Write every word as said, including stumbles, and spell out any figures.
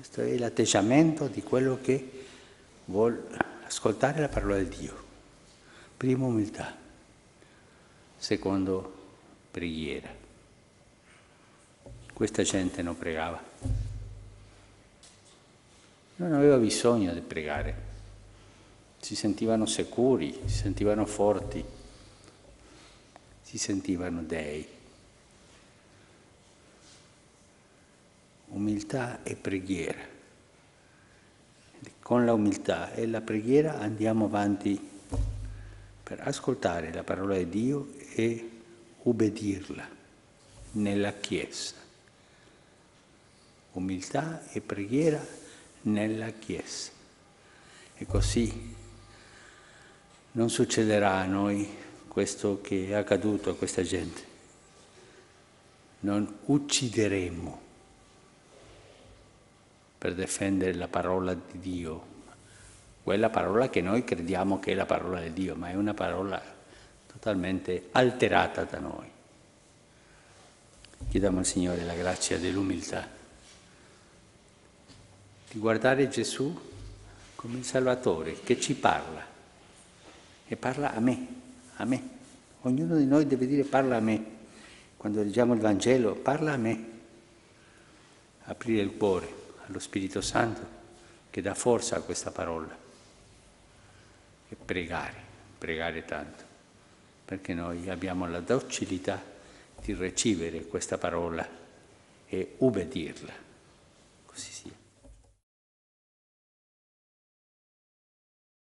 Questo è l'atteggiamento di quello che vuol ascoltare la parola di Dio. Primo, umiltà. Secondo, preghiera. Questa gente non pregava. Non aveva bisogno di pregare. Si sentivano sicuri, si sentivano forti, si sentivano dei. Umiltà e preghiera. Con la umiltà e la preghiera andiamo avanti per ascoltare la parola di Dio e ubbidirla nella Chiesa. Umiltà e preghiera nella Chiesa. E così non succederà a noi questo che è accaduto a questa gente. Non uccideremo per difendere la parola di Dio, quella parola che noi crediamo che è la parola di Dio, ma è una parola totalmente alterata da noi. Chiediamo al Signore la grazia dell'umiltà, di guardare Gesù come il Salvatore che ci parla, e parla a me, a me. Ognuno di noi deve dire parla a me. Quando leggiamo il Vangelo, parla a me. Aprire il cuore allo Spirito Santo che dà forza a questa parola e pregare, pregare tanto, perché noi abbiamo la docilità di ricevere questa parola e ubbidirla. Così sia.